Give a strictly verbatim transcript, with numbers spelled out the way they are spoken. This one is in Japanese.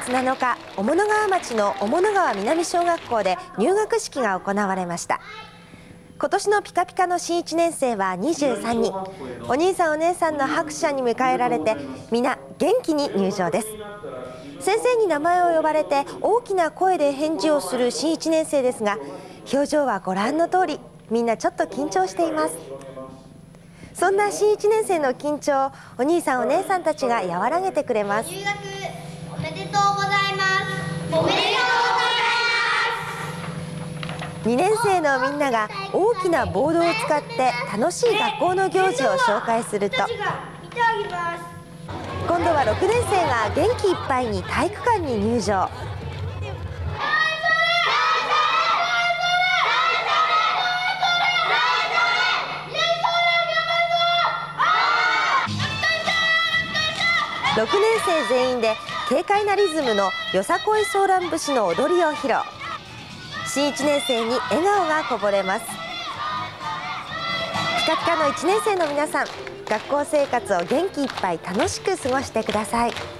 つなのか、雄物川町の雄物川南小学校で入学式が行われました。今年のピカピカの新いちねん生はにじゅうさんにん。お兄さんお姉さんの拍手に迎えられて、皆元気に入場です。先生に名前を呼ばれて大きな声で返事をする新いちねん生ですが、表情はご覧の通り、みんなちょっと緊張しています。そんな新いちねん生の緊張をお兄さんお姉さんたちが和らげてくれます。 入学おめでとうございます。おめでとうございます。 にねん生のみんなが大きなボードを使って楽しい学校の行事を紹介すると、今度はろくねん生が元気いっぱいに体育館に入場。ろくねん生全員で軽快なリズムのよさこいソーラン節の踊りを披露。新いちねん生に笑顔がこぼれます。ピカピカのいちねん生の皆さん、学校生活を元気いっぱい楽しく過ごしてください。